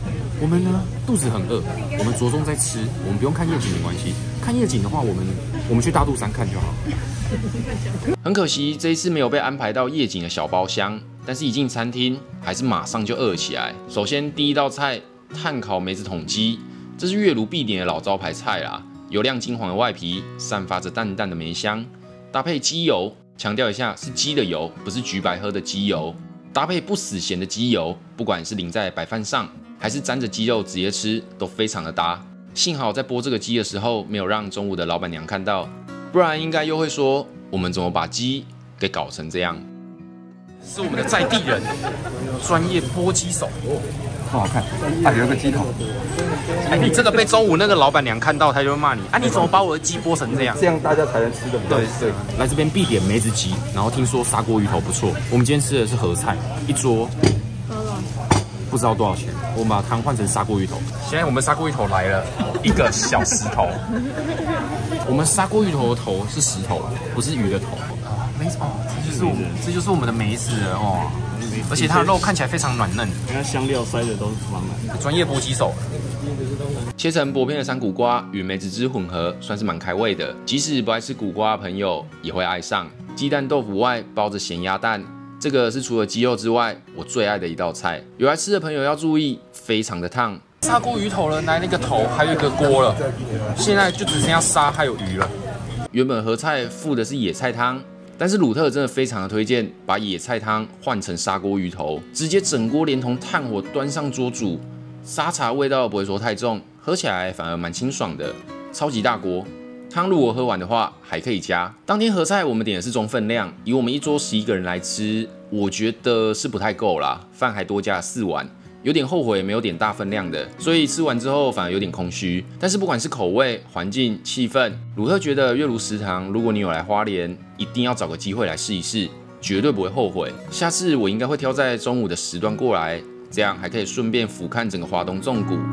我们呢肚子很饿，我们着重在吃，我们不用看夜景没关系。看夜景的话，我们去大肚山看就好。 很可惜这一次没有被安排到夜景的小包厢，但是一进餐厅还是马上就饿起来。首先第一道菜炭烤梅子桶鸡，这是月庐必点的老招牌菜啦，油亮金黄的外皮，散发着淡淡的梅香，搭配鸡油，强调一下是鸡的油，不是橘白喝的鸡油。搭配不死咸的鸡油，不管是淋在白饭上，还是沾着鸡肉直接吃，都非常的搭。幸好在剥这个鸡的时候，没有让中午的老板娘看到，不然应该又会说我们怎么把鸡给搞成这样。 是我们的在地人，专业剥鸡手， 不好看。有个鸡头。 你这个被中午那个老板娘看到，她就会骂你啊！你怎么把我的鸡剥成这样？ 这样大家才能吃的比较对。 来这边必点梅子鸡，然后听说砂锅鱼头不错。我们今天吃的是合菜，一桌不知道多少钱。我们把汤换成砂锅鱼头。现在我们砂锅鱼头来了，一个小石头。我们砂锅鱼头的头是石头，不是鱼的头。这就是我们的梅子了哦。而且它的肉看起来非常软嫩， 因为香料塞的都是满满。 专业剥鸡手。 切成薄片的山谷瓜与梅子汁混合，算是蛮开胃的。即使不爱吃苦瓜的朋友也会爱上。鸡蛋豆腐外包着咸鸭蛋，这个是除了鸡肉之外我最爱的一道菜。有来吃的朋友要注意，非常的烫。 砂锅鱼头了，来那个头，还有一个锅了，现在就只剩下沙还有鱼了。 原本合菜附的是野菜汤。但是鲁特真的非常的推荐把野菜汤换成砂锅鱼头，直接整锅连同炭火端上桌煮，沙茶味道不会说太重，喝起来反而蛮清爽的，超级大锅。汤如果喝完的话还可以加。当天合菜我们点的是中分量，以我们一桌11个人来吃，我觉得是不太够啦，饭还多加了4碗。有点后悔没有点大分量的，所以吃完之后反而有点空虚。但是不管是口味、环境、气氛，鲁特觉得月庐食堂，如果你有来花莲，一定要找个机会来试一试，绝对不会后悔。下次我应该会挑在中午的时段过来，这样还可以顺便俯瞰整个华东纵谷。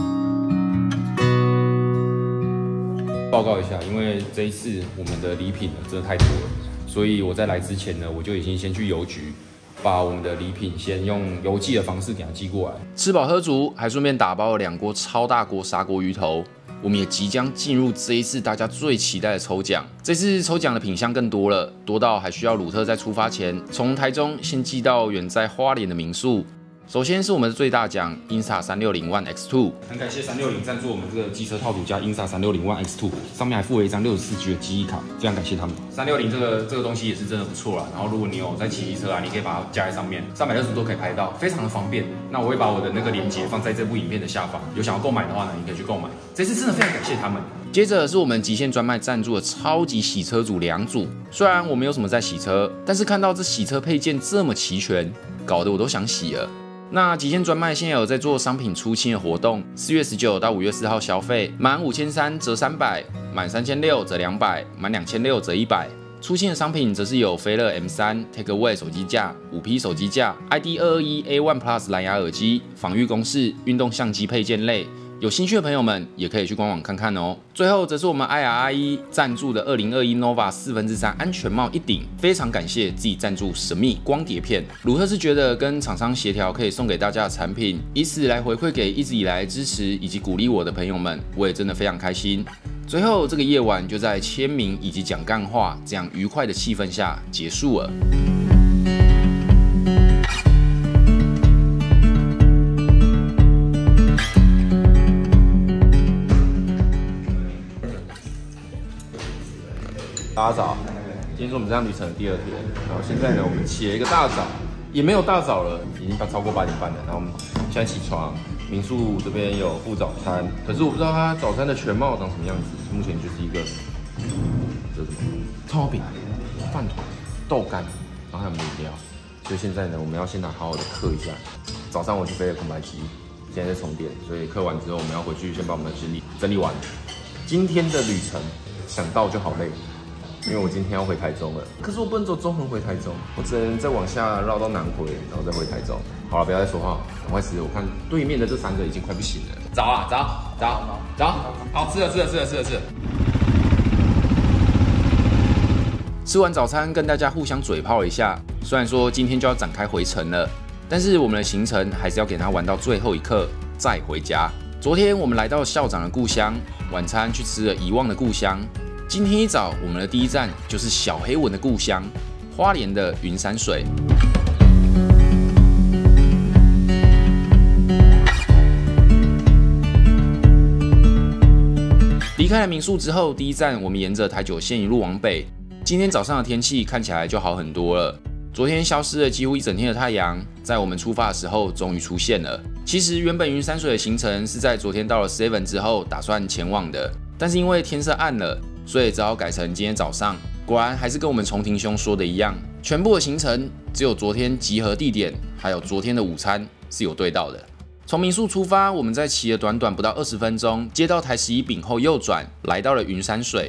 报告一下，因为这一次我们的礼品真的太多了，所以我在来之前呢，我就已经先去邮局。把我们的礼品先用邮寄的方式给它寄过来， 吃饱喝足，还顺便打包了2锅超大锅砂锅鱼头。我们也即将进入这一次大家最期待的抽奖。这次抽奖的品项更多了，多到还需要鲁特在出发前从台中先寄到远在花莲的民宿。首先是我们的最大奖 Insta 360 One X2， 很感谢360赞助我们这个机车套组加 Insta 360 One X2， 上面还附了一张64G 的记忆卡，非常感谢他们。360这个东西也是真的不错啦，然后如果你有在骑机车啊，你可以把它加在上面，360度都可以拍到，非常的方便。那我会把我的那个链接放在这部影片的下方，有想要购买的话呢，你可以去购买。这次真的非常感谢他们。接着是我们极限专卖赞助的超级洗车组2组，虽然我没有什么在洗车，但是看到这洗车配件这么齐全，搞得我都想洗了。那极限专卖现在有在做商品出清的活动，4月19到5月4号消费，满5300折300，满3600折200，满2600折100。出清的商品则是有飞乐 M3、Takeaway 手机架、5P 手机架、ID221A1 Plus 蓝牙耳机、防御公式、运动相机配件类。有兴趣的朋友们也可以去官网看看哦。最后则是我们 IRIE 赞助的2021 Nova 3/4安全帽1顶，非常感谢自己赞助神秘光碟片。鲁特是觉得跟厂商协调可以送给大家的产品，以此来回馈给一直以来支持以及鼓励我的朋友们，我也真的非常开心。最后这个夜晚就在签名以及讲干话这样愉快的气氛下结束了。大家早，今天是我们这趟旅程的第2天，然后现在呢，我们起了一个大早，也没有大早了，已经超过8点半了。然后我们现在起床，民宿这边有附早餐，可是我不知道它早餐的全貌长什么样子。目前就是一个这什么葱油饼、饭团、豆干，然后还有饮料。所以现在呢，我们要先好好的嗑一下。早上我去飞了空白机，现在在充电，所以嗑完之后我们要回去先把我们的行李整理完。今天的旅程想到就好累。因为我今天要回台中了，可是我不能走中横回台中，我只能再往下绕到南回，然后再回台中。好了，不要再说话，赶快吃！我看对面的这3个已经快不行了。早啊，早！好，吃了。吃完早餐，跟大家互相嘴炮一下。虽然说今天就要展开回程了，但是我们的行程还是要给它玩到最后一刻。 再回家。昨天我们来到校长的故乡，晚餐去吃了遗忘的故乡。今天一早，我们的第一站就是小黑文的故乡——花莲的云山水。离开了民宿之后，第一站我们沿着台九线一路往北。今天早上的天气看起来就好很多了。昨天消失了几乎一整天的太阳，在我们出发的时候终于出现了。其实原本云山水的行程是在昨天到了 7 之后打算前往的，但是因为天色暗了，所以只好改成今天早上。果然还是跟我们重庭兄说的一样，全部的行程只有昨天集合地点还有昨天的午餐是有对到的。从民宿出发，我们在骑了短短不到20分钟，接到台11丙后右转，来到了云山水。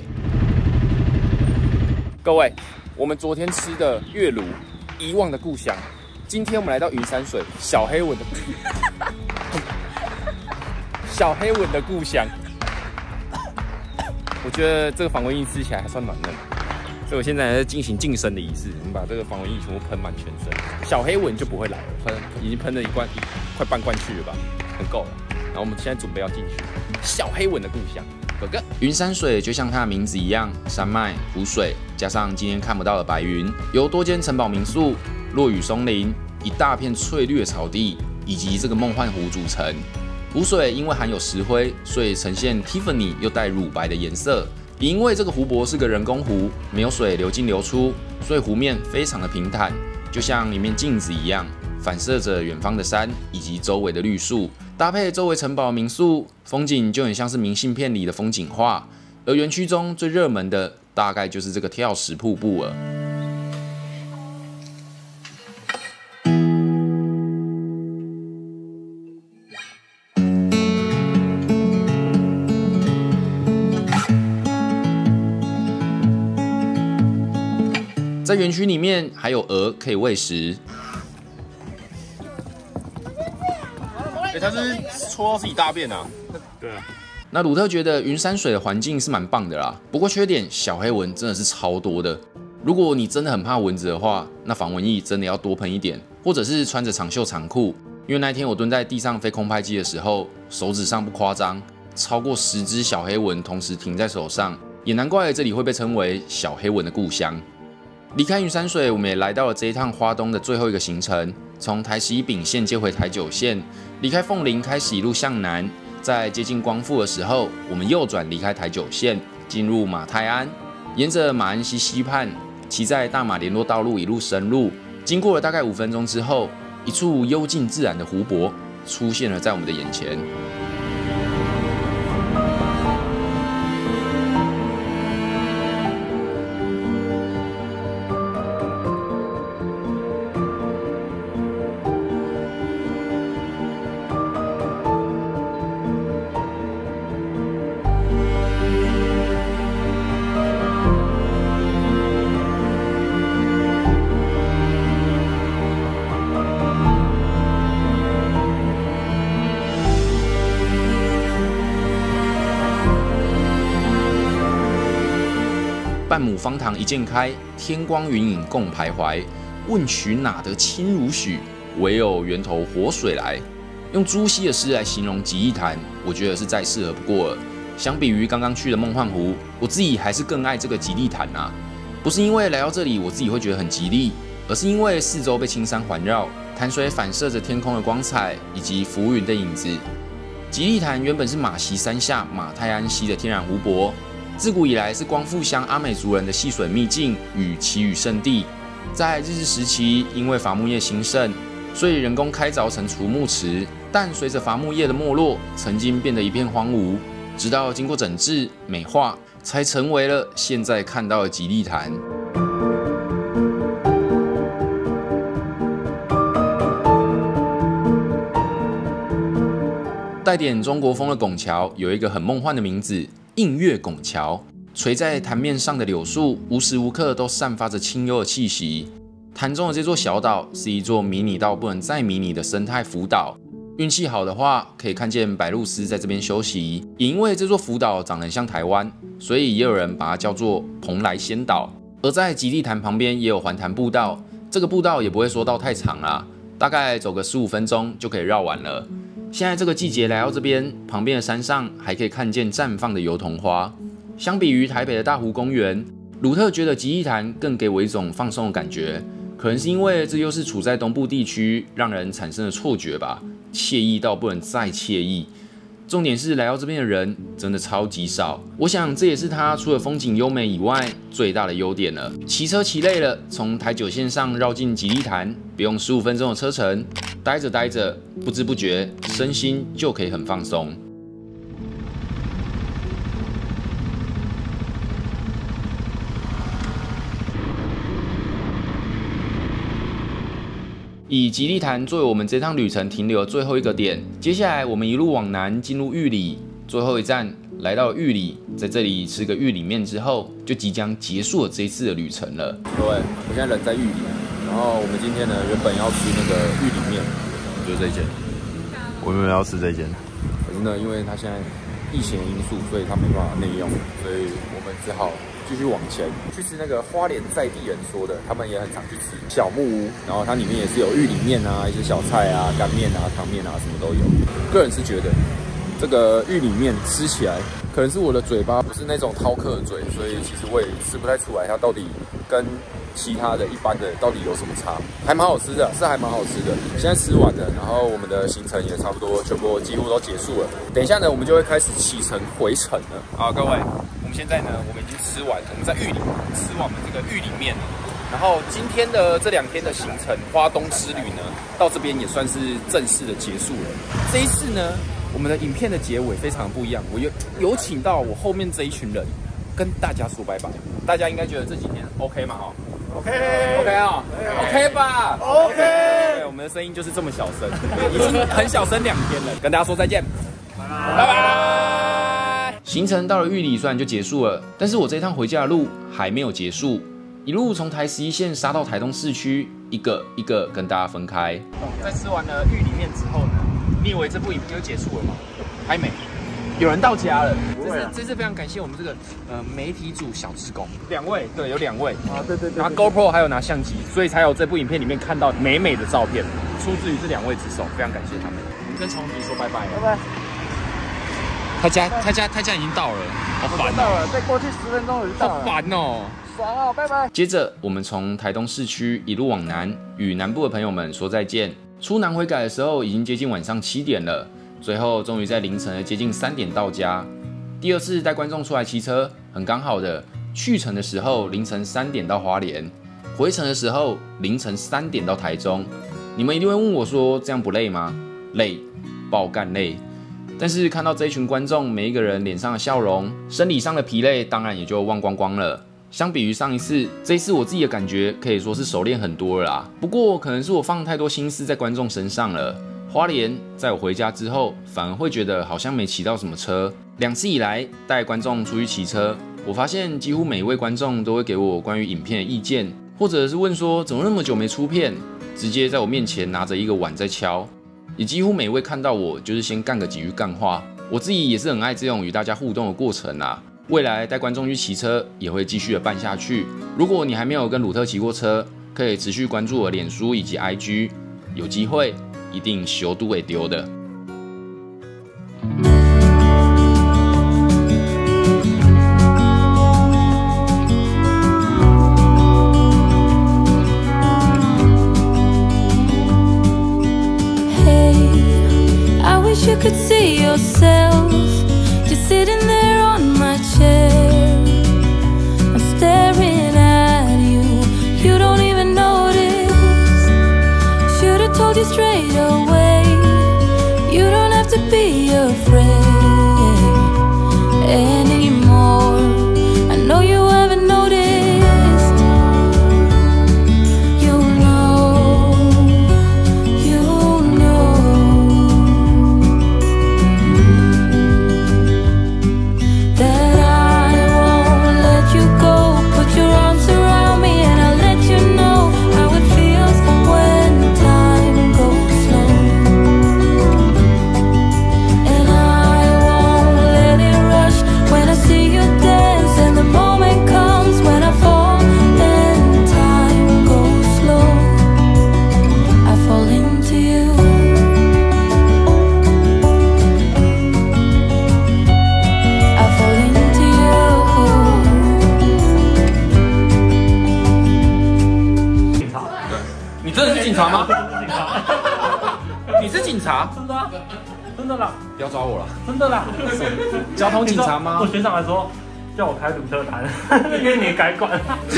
各位，我们昨天吃的月卤遗忘的故乡，今天我们来到云山水小黑文的小黑文的故乡。我觉得这个防蚊液吃起来还算暖嫩，所以我现在在进行净身的仪式，我们把这个防蚊液全部喷满全身，小黑蚊就不会来了。已经喷了快半罐去了吧，很够了。然后我们现在准备要进去小黑蚊的故乡。哥哥，云山水就像它的名字一样，山脉、湖水，加上今天看不到的白云，由多间城堡民宿、落羽松林、一大片翠绿的草地，以及这个梦幻湖组成。湖水因为含有石灰，所以呈现 Tiffany 又带乳白的颜色。也因为这个湖泊是个人工湖，没有水流进流出，所以湖面非常的平坦，就像一面镜子一样，反射着远方的山以及周围的绿树，搭配周围城堡民宿，风景就很像是明信片里的风景画。而园区中最热门的，大概就是这个跳石瀑布了。在园区里面还有鹅可以喂食。 它是戳到自己大便啊？对啊。 那鲁特觉得云山水的环境是蛮棒的啦，不过缺点小黑蚊真的是超多的。如果你真的很怕蚊子的话，那防蚊液真的要多喷一点，或者是穿着长袖长裤。因为那天我蹲在地上飞空拍机的时候，手指上不夸张，超过10只小黑蚊同时停在手上，也难怪这里会被称为小黑蚊的故乡。离开云山水，我们也来到了这一趟花东的最后一个行程，从台11丙线接回台九线，离开凤林开始一路向南，在接近光复的时候，我们右转离开台九线，进入马泰安，沿着马鞍溪西畔，骑在大马联络道路一路深入，经过了大概5分钟之后，一处幽静自然的湖泊出现了在我们的眼前。半亩方塘一鉴开，天光云影共徘徊。问渠哪得清如许？唯有源头活水来。用朱熹的诗来形容极地潭，我觉得是再适合不过了。相比于刚刚去的梦幻湖，我自己还是更爱这个极地潭啊！不是因为来到这里我自己会觉得很吉利，而是因为四周被青山环绕，潭水反射着天空的光彩以及浮云的影子。极地潭原本是马溪山下马泰安溪的天然湖泊。自古以来是光复乡阿美族人的戏水秘境与祈雨圣地。在日治时期，因为伐木业兴盛，所以人工开凿成储木池。但随着伐木业的没落，曾经变得一片荒芜。直到经过整治美化，才成为了现在看到的极地潭。带点中国风的拱桥有一个很梦幻的名字。映月拱桥，垂在潭面上的柳树，无时无刻都散发着清幽的气息。潭中的这座小岛是一座迷你到不能再迷你的生态浮岛。运气好的话，可以看见白鹭鸶在这边休息。也因为这座浮岛长得很像台湾，所以也有人把它叫做蓬莱仙岛。而在极地潭旁边也有环潭步道，这个步道也不会说到太长啦，大概走个15分钟就可以绕完了。 现在这个季节来到这边，旁边的山上还可以看见绽放的油桐花。相比于台北的大湖公园，鲁特觉得极地潭更给我一种放松的感觉。可能是因为这又是处在东部地区，让人产生了错觉吧，惬意到不能再惬意。重点是来到这边的人真的超级少，我想这也是它除了风景优美以外最大的优点了。骑车骑累了，从台九线上绕进极地潭，不用15分钟的车程，待着待着，不知不觉身心就可以很放松。以极地潭作为我们这趟旅程停留的最后一个点，接下来我们一路往南进入玉里，最后一站来到玉里，在这里吃个玉里面之后，就即将结束了这一次的旅程了。 各位，我现在人在玉里，然后我们今天呢原本要吃那个玉里面，就是这间。 我原本要吃这间， 可是呢，因为它现在疫情因素，所以它没办法内用，所以我们只好继续往前去吃那个花莲在地人说的，他们也很常去吃小木屋，然后它里面也是有玉里面啊，一些小菜啊、干面啊、汤面啊，什么都有。个人是觉得这个玉里面吃起来，可能是我的嘴巴不是那种饕客的嘴，所以其实我也吃不太出来它到底跟其他的一般的到底有什么差，还蛮好吃的，是还蛮好吃的。现在吃完了，然后我们的行程也差不多全部几乎都结束了。等一下呢，我们就会开始启程回程了。好，各位，我们现在呢，我们已经吃完，我们在玉里吃完我们这个玉里面了。然后今天的这2天的行程，花东之旅呢，到这边也算是正式的结束了。这一次呢，我们的影片的结尾非常不一样，我有请到我后面这一群人跟大家说拜拜。大家应该觉得这几天 OK 嘛？哈。OK 啊 ，OK 吧 ，OK。 对，我们的声音就是这么小声，已经很小声2天了。跟大家说再见，拜拜。 行程到了玉里虽然就结束了，但是我这趟回家的路还没有结束，一路从台11线杀到台东市区，一个一个跟大家分开。 在吃完了玉里面之后呢，你以为这部影片就结束了吗？还没。有人到家了，这次非常感谢我们这个媒体组小志工2位，对，有2位啊，对，拿 GoPro 还有拿相机，所以才有这部影片里面看到美美的照片，出自于这2位之手，非常感谢他们。我们跟重迪说拜拜，拜拜。他家已经到了，好烦哦， 到了，再过去10分钟我就到了， 好烦哦， 爽哦，拜拜。 接着我们从台东市区一路往南，与南部的朋友们说再见。出南回改的时候，已经接近晚上7点了。最后终于在凌晨的接近3点到家。第2次带观众出来骑车，很刚好的，去程的时候凌晨3点到花莲，回程的时候凌晨3点到台中。你们一定会问我说，这样不累吗？累，爆干累。但是看到这一群观众，每一个人脸上的笑容，生理上的疲累当然也就忘光光了。相比于上一次，这一次我自己的感觉可以说是熟练很多了啦。不过可能是我放太多心思在观众身上了。花莲在我回家之后，反而会觉得好像没骑到什么车。2次以来带观众出去骑车，我发现几乎每一位观众都会给我关于影片的意见，或者是问说怎么那么久没出片，直接在我面前拿着一个碗在敲。也几乎每位看到我就是先干个几句干话。我自己也是很爱这种与大家互动的过程啊。未来带观众去骑车也会继续的办下去。如果你还没有跟鲁特骑过车，可以持续关注我的脸书以及 IG， 有机会一定修都会丢的。 You could see yourself just sitting there on my chair. I'm staring at you, you don't even notice. Should've told you straight away, you don't have to be afraid anymore. I know you haven't noticed. 你真的是警察吗？ 警察。 你是警察？ 真的啊，真的啦。 不要抓我了。 真的啦。 交通警察吗？ 我学长还说叫我开鲁特谈，因为你改管。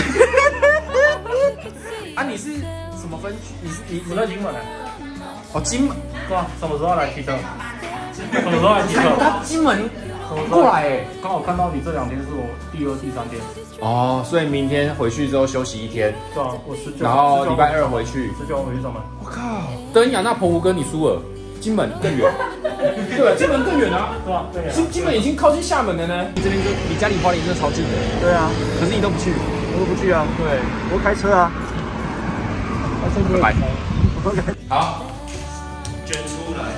啊，你是什么分区？ 我在金门的。 哦，金门。 对啊，什么时候来骑车？什么时候来骑车？ 他金门过来哎， 刚好看到你这2天是我第2、第3天。 哦，所以明天回去之后休息1天。 对啊，我19。 然后礼拜2回去。 19回去上班。 我靠，登雅那澎湖跟你输了，金门更远。对啊，金门更远啊。 对啊，对啊。 金门已经靠近厦门了呢。你这边就离家里花莲真的超近的。 对啊， 可是你都不去。 我都不去啊。对，我开车啊。 拜拜。好。捐出来，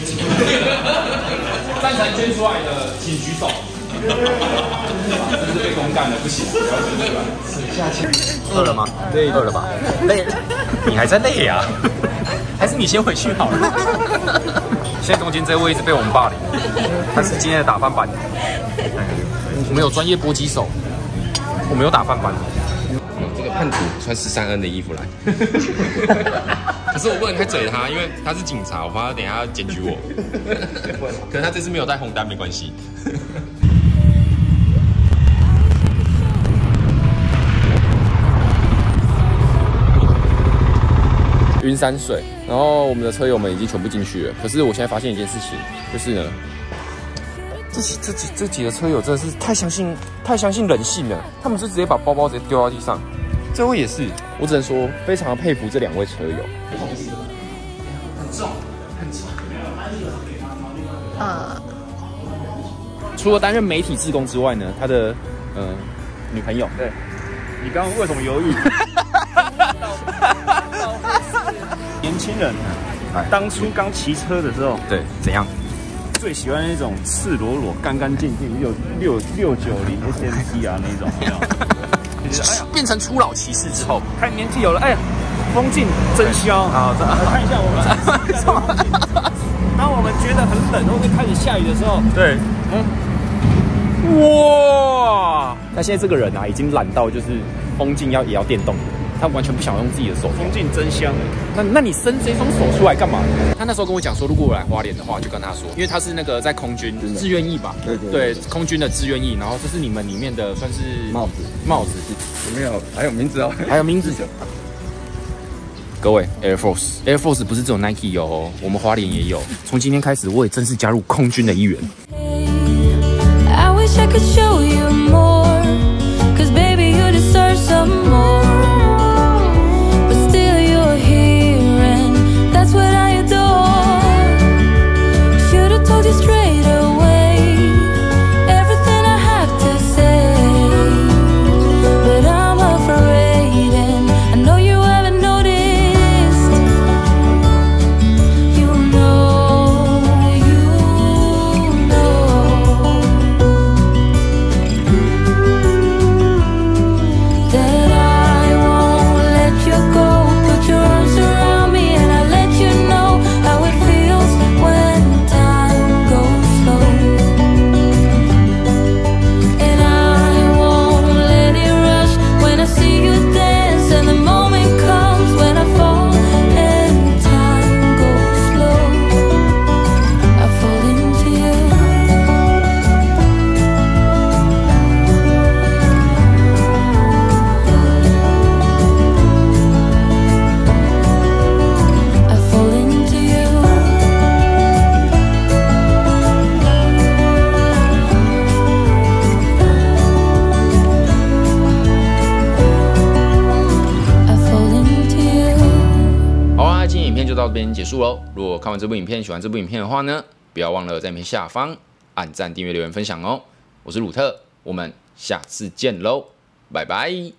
赞成捐出来的请举手。真是被公干了，不行，不要捐出来。下去。饿了吗？累，饿了吧？累，你还在累呀？还是你先回去好了。现在中间这个位置被我们霸凌，他是今天的打饭班。我们有专业搏击手，我们有打饭班。这个叛徒穿13N 的衣服来。可是我不能太嘴他，因为他是警察，我怕他等一下要检举我。可能他这次没有带红单，没关系。云山水，然后我们的车友们已经全部进去了。可是我现在发现一件事情，就是呢，这几个车友真的是太相信人性了，他们是直接把包包直接丢到地上。这位也是，我只能说非常佩服这2位车友。很重，很重。除了担任媒体志工之外呢，他的女朋友。 对，你刚刚为什么犹豫？年轻人当初刚骑车的时候， 对，怎样？ 最喜欢那种赤裸裸、干干净净690 SMT 啊那种。 哎呀，变成初老骑士之后， 看年纪有了，哎呀，风劲真香啊！看一下我们，当我们觉得很冷，或者开始下雨的时候，对，哇！ 那现在这个人啊，已经懒到就是风镜也要电动的，他完全不想用自己的手。 风镜真香。 那你伸这双手出来干嘛？他那时候跟我讲说，如果我来花莲的话，就跟他说，因为他是那个在空军志愿役吧？对，空军的志愿役，然后这是你们里面的算是帽子。 有没有？还有名字哦， 还有名字。各位 ，Air Force 不是只有 Nike 有哦，我们花莲也有。从今天开始，我也正式加入空军的一员。I wish I could show you more, 'cause baby you deserve some more. But still you're here and that's what I adore. Should've told you straight away everything I have to say, but I'm afraid and I know you haven't noticed. You know that I won't let you go. Put your arms around me and I'll let you know how it feels when time goes slow. And I won't let it rush when I see you dance, and the moment comes when I fall and time goes slow. I fall into you. I fall into you. I fall into you. 好啊，今天影片就到这边结束喽。如果看完这部影片，喜欢这部影片的话呢，不要忘了在影片下方按赞、订阅、留言、分享哦。我是鲁特，我们下次见喽，拜拜。